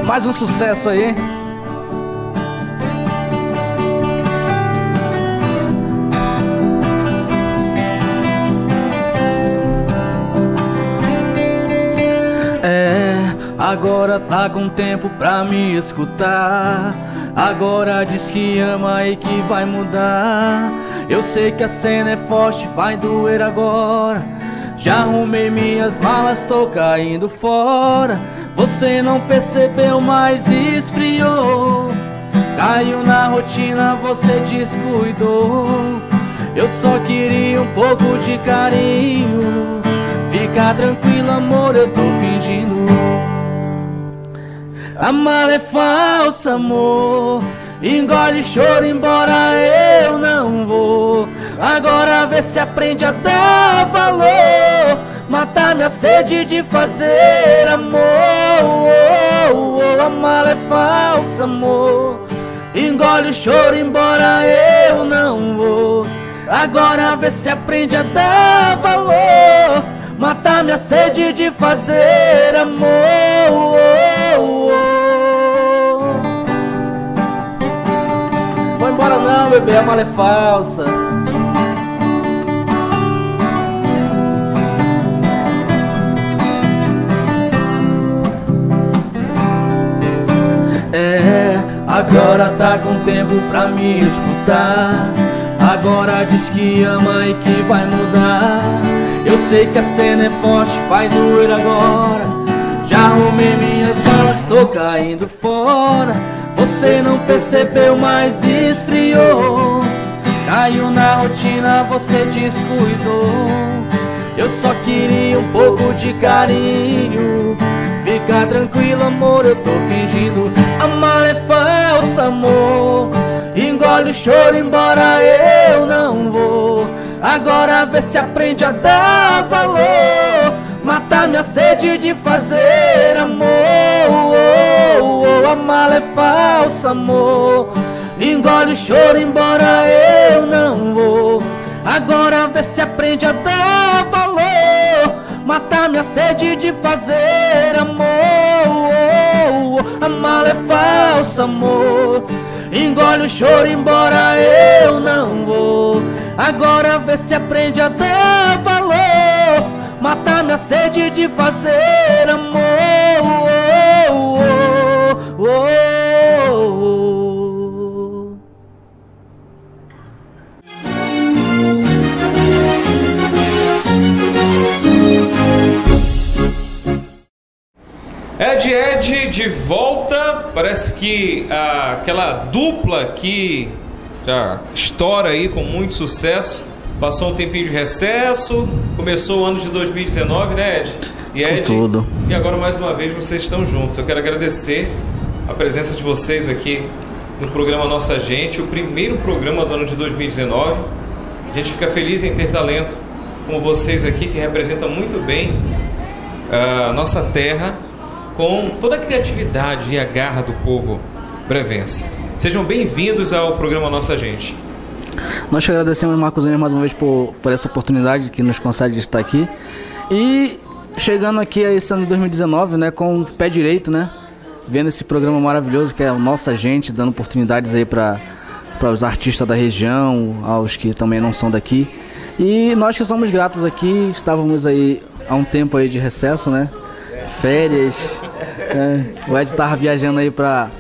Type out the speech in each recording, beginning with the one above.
Mais um sucesso aí. Agora tá com tempo pra me escutar. Agora diz que ama e que vai mudar. Eu sei que a cena é forte, vai doer agora. Já arrumei minhas malas, tô caindo fora. Você não percebeu, mas esfriou. Caiu na rotina, você descuidou. Eu só queria um pouco de carinho. Fica tranquilo, amor, eu tô fingindo. A mala é falsa, amor. Engole choro, embora eu não vou. Agora vê se aprende a dar valor. Matar minha sede de fazer amor. A mala é falsa, amor. Engole o choro, embora eu não vou. Agora vê se aprende a dar valor. Matar minha sede de fazer amor. Vai embora não, bebê, a mala é falsa. Agora tá com tempo pra me escutar. Agora diz que ama e que vai mudar. Eu sei que a cena é forte, vai doer agora. Já arrumei minhas malas, tô caindo fora. Você não percebeu, mas esfriou. Caiu na rotina, você descuidou. Eu só queria um pouco de carinho. Fica tranquilo, amor, eu tô fingindo. A mala é falsa, amor. Engole o choro, embora eu não vou. Agora vê se aprende a dar valor. Matar minha sede de fazer amor. A mala é falsa, amor. Engole o choro, embora eu não vou. Agora vê se aprende a dar valor. Matar minha sede de fazer amor. A mala é falsa, amor. Engole o choro, embora eu não vou. Agora vê se aprende a dar valor. Matar minha sede de fazer amor. Ed de volta. Parece que aquela dupla que já estoura aí com muito sucesso passou um tempinho de recesso, começou o ano de 2019, né, Ed? E Ed, tudo. E agora mais uma vez vocês estão juntos. Eu quero agradecer a presença de vocês aqui no programa Nossa Gente, o primeiro programa do ano de 2019. A gente fica feliz em ter talento como vocês aqui, que representam muito bem a nossa terra, com toda a criatividade e a garra do povo brevense. Sejam bem-vindos ao programa Nossa Gente. Nós te agradecemos, Marcos Enes, mais uma vez por essa oportunidade que nos concede de estar aqui. E chegando aqui a esse ano de 2019, né, com o pé direito, né, vendo esse programa maravilhoso que é o Nossa Gente, dando oportunidades aí para os artistas da região, aos que também não são daqui. E nós que somos gratos aqui, estávamos aí há um tempo aí de recesso, né, férias. O Ed estava viajando aí para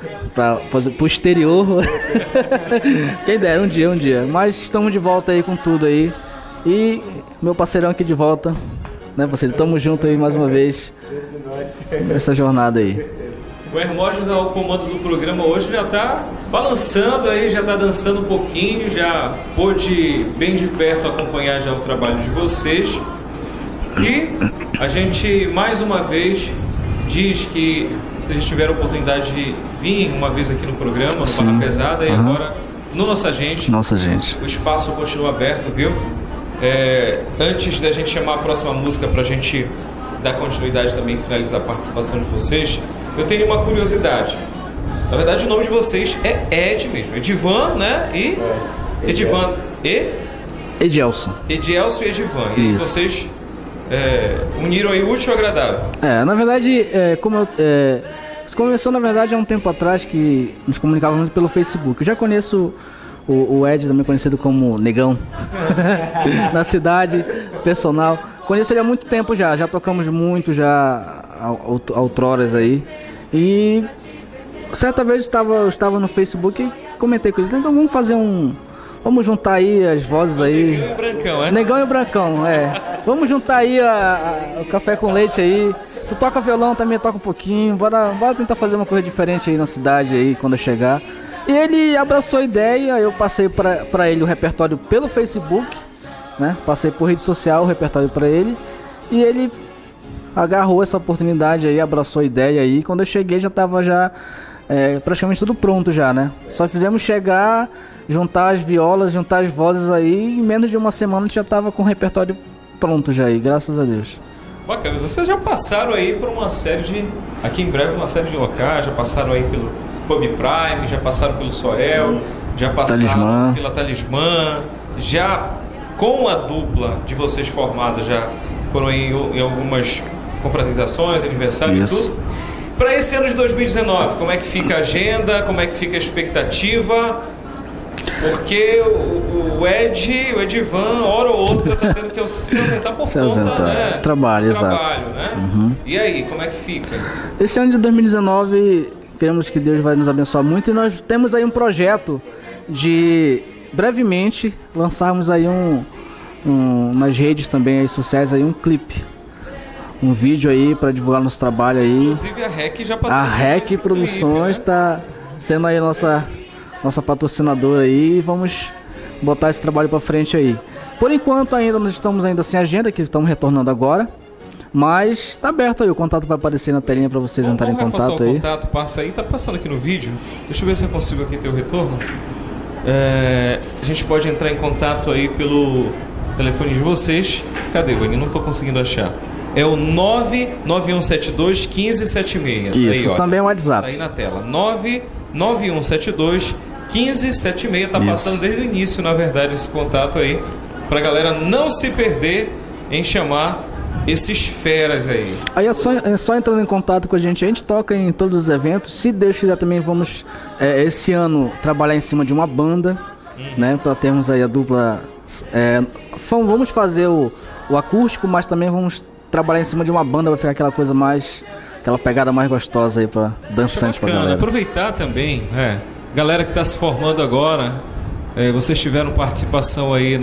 o exterior. Quem dera, um dia. Mas estamos de volta aí com tudo aí. E meu parceirão aqui de volta, né, parceiro? Tamo junto aí mais uma vez nessa jornada aí. O Hermógenes ao comando do programa hoje já está balançando aí, já está dançando um pouquinho, já pôde bem de perto acompanhar já o trabalho de vocês. E a gente mais uma vez diz que vocês tiveram a oportunidade de vir uma vez aqui no programa, no Barra Pesada, e agora no Nossa Gente. Nossa Gente. O espaço continua aberto, viu? Antes da gente chamar a próxima música para a gente dar continuidade também e finalizar a participação de vocês, eu tenho uma curiosidade. Na verdade, o nome de vocês é Ed mesmo. Edivan, né? E Edivan e Edielson. Edielson e Edivan. E vocês uniram aí o útil ao agradável. Na verdade, como Começou, na verdade, há um tempo atrás, que nos comunicávamos muito pelo Facebook. Eu já conheço o Ed, também conhecido como Negão, na cidade, personal. Conheço ele há muito tempo já tocamos muito, já outroras aí. E certa vez eu estava no Facebook e comentei com ele, então vamos juntar aí as vozes aí. Negão e o Brancão, é? Negão e o Brancão, é. Vamos juntar aí o café com leite aí. Tu toca violão, também toca um pouquinho. Bora tentar fazer uma coisa diferente aí na cidade aí, quando eu chegar. E ele abraçou a ideia, eu passei pra ele o repertório pelo Facebook, né? Passei por rede social o repertório pra ele. E ele agarrou essa oportunidade aí, abraçou a ideia aí. Quando eu cheguei já tava praticamente tudo pronto já, né? Só fizemos chegar, juntar as violas, juntar as vozes aí. Em menos de uma semana a gente já tava com o repertório pronto já aí, graças a Deus. Bacana, vocês já passaram aí por uma série aqui em breve uma série de locais, já passaram aí pelo Pub Prime, já passaram pelo Soel, já passaram pela Talismã, já com a dupla de vocês formada, já foram em algumas confraternizações, aniversários e tudo. Para esse ano de 2019, como é que fica a agenda, como é que fica a expectativa? Porque o Edivan, hora ou outra, está tendo que se ausentar por conta, né? Trabalho, exato. Né? Uhum. E aí, como é que fica? Esse ano de 2019, queremos que Deus vai nos abençoar muito, e nós temos aí um projeto de brevemente lançarmos aí nas redes também aí, sociais aí, um clipe. Um vídeo aí para divulgar nosso trabalho aí. Inclusive a REC já patrocina. A REC Produções está sendo aí nossa patrocinadora aí, e vamos botar esse trabalho para frente aí. Por enquanto nós estamos ainda sem agenda, que estamos retornando agora, mas está aberto aí, o contato vai aparecer na telinha para vocês entrarem em contato aí. O contato passa aí, tá passando aqui no vídeo. Deixa eu ver se eu consigo aqui ter o retorno. A gente pode entrar em contato aí pelo telefone de vocês. Cadê, Vani? Não estou conseguindo achar. É o 99172 1576. Isso, aí, também é o WhatsApp. Tá aí na tela. 99172 1576. Tá passando desde o início, na verdade, esse contato aí. Pra galera não se perder em chamar esses feras aí. Aí é só entrando em contato com a gente toca em todos os eventos. Se Deus quiser também vamos, esse ano, trabalhar em cima de uma banda, né? Pra termos aí a dupla. Vamos fazer o acústico, mas também vamos trabalhar em cima de uma banda, vai ficar aquela pegada mais gostosa aí pra dançante pra galera. Aproveitar também, galera que tá se formando agora, vocês tiveram participação aí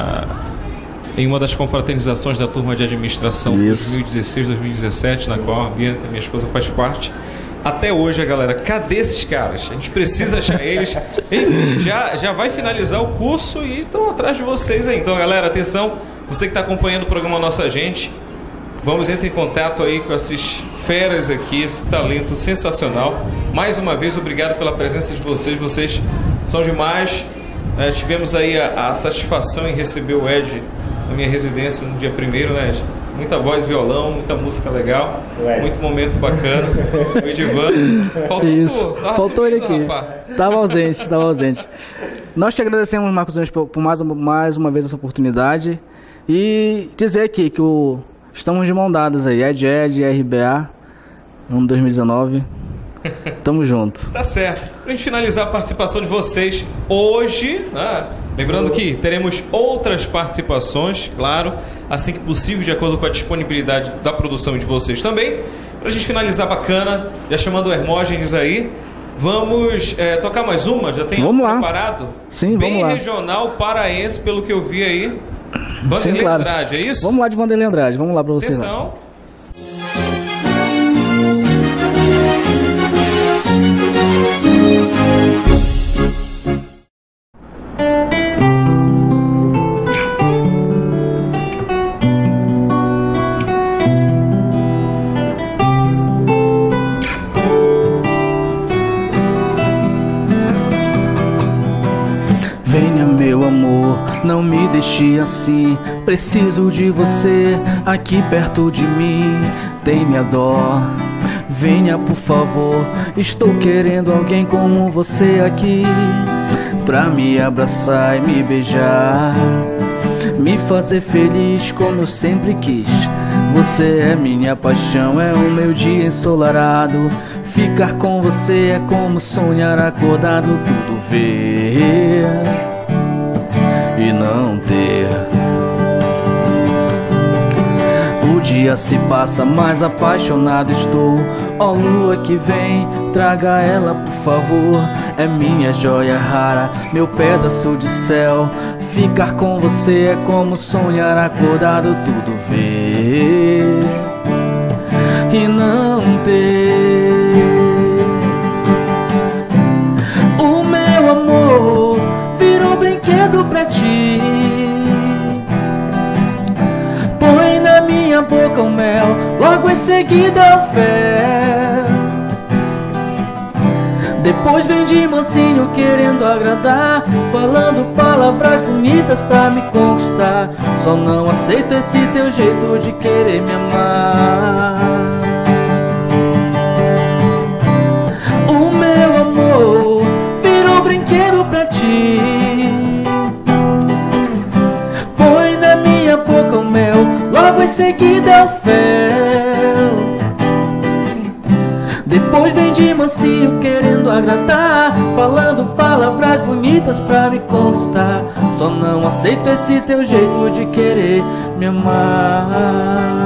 em uma das confraternizações da turma de administração 2016, 2017, na qual a minha esposa faz parte. Até hoje, galera, cadê esses caras? A gente precisa achar eles. Enfim, já vai finalizar o curso e estão atrás de vocês aí. Então, galera, atenção, você que está acompanhando o programa Nossa Gente, vamos entrar em contato aí com esses feras aqui, esse talento sensacional. Mais uma vez, obrigado pela presença de vocês são demais. Tivemos aí a satisfação em receber o Ed na minha residência no dia 1º, né, Ed? Muita voz, violão, muita música legal, muito momento bacana. O Edivan, faltou ele aqui, estava ausente. Nós que agradecemos, Marcos Anjos, por mais uma vez essa oportunidade, e dizer aqui que estamos de mão dadas aí, Ed, RBA, ano 2019, tamo junto. Tá certo. Pra gente finalizar a participação de vocês hoje, né? Lembrando que teremos outras participações, claro, assim que possível, de acordo com a disponibilidade da produção de vocês também. Pra gente finalizar bacana, já chamando o Hermógenes aí, vamos tocar mais uma? Já tem preparado? Sim, bem vamos lá. Regional paraense, pelo que eu vi aí. Vanderlei Andrade, é isso? Vamos lá de Vanderlei Andrade, vamos lá pra vocês. Atenção. Venha, meu amor, não me deixe assim. Preciso de você aqui perto de mim. Tenha dó, venha por favor. Estou querendo alguém como você aqui, pra me abraçar e me beijar, me fazer feliz como eu sempre quis. Você é minha paixão, é o meu dia ensolarado. Ficar com você é como sonhar acordado, tudo ver e não ter. O dia se passa, mais apaixonado estou. Ó lua que vem, traga ela por favor. É minha joia rara, meu pedaço de céu. Ficar com você é como sonhar acordado, tudo ver e não ter. O meu amor virou brinquedo pra ti. Põe na minha boca o mel, logo em seguida o fel. Depois vem de mansinho querendo agradar, falando palavras bonitas pra me conquistar. Só não aceito esse teu jeito de querer me amar. O meu amor virou brinquedo pra ti. Põe na minha boca o mel, logo em seguida o fel. Depois vem de mansinho querendo agradar, falando palavras bonitas pra me conquistar. Só não aceito esse teu jeito de querer me amar.